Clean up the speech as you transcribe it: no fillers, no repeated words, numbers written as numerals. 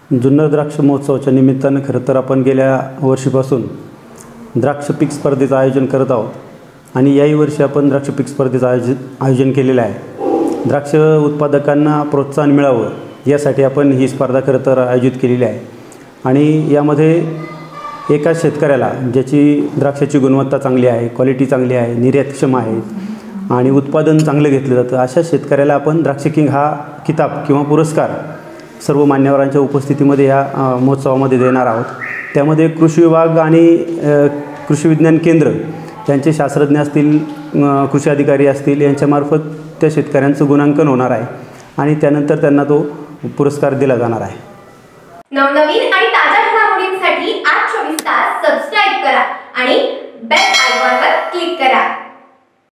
जुन्नर द्राक्ष महोत्सवाच्या निमित्तानं खरं तर आपण गेल्या वर्षीपासून द्राक्ष पीक स्पर्धेचं आयोजन करत आहोत आणि याही वर्षी आपण द्राक्ष पीक स्पर्धेचं आयोजन केलेलं आहे। द्राक्ष उत्पादकांना प्रोत्साहन मिळावं यासाठी आपण ही स्पर्धा खरं तर आयोजित केलेली आहे आणि यामध्ये एका शेतकऱ्याला ज्याची द्राक्षाची गुणवत्ता चांगली आहे, क्वालिटी चांगली आहे, निर्यातक्षम आहे आणि उत्पादन चांगलं घेतलं जातं अशा शेतकऱ्याला आपण द्राक्ष किंग हा किताब किंवा पुरस्कार सर्व मान्यवरांच्या उपस्थितीमध्ये या महोत्सवामध्ये देणार आहोत। त्यामध्ये कृषी विभाग आणि कृषी विज्ञान केंद्र यांचे शास्त्रज्ञ असतील, कृषी अधिकारी असतील यांच्यामार्फत त्या शेतकऱ्यांचं गुणांकन होणार आहे आणि त्यानंतर त्यांना तो पुरस्कार दिला जाणार आहे। नवनवीन आणि ताज्या घडामोडींसाठी आज 24 तास सबस्क्राइब करा आणि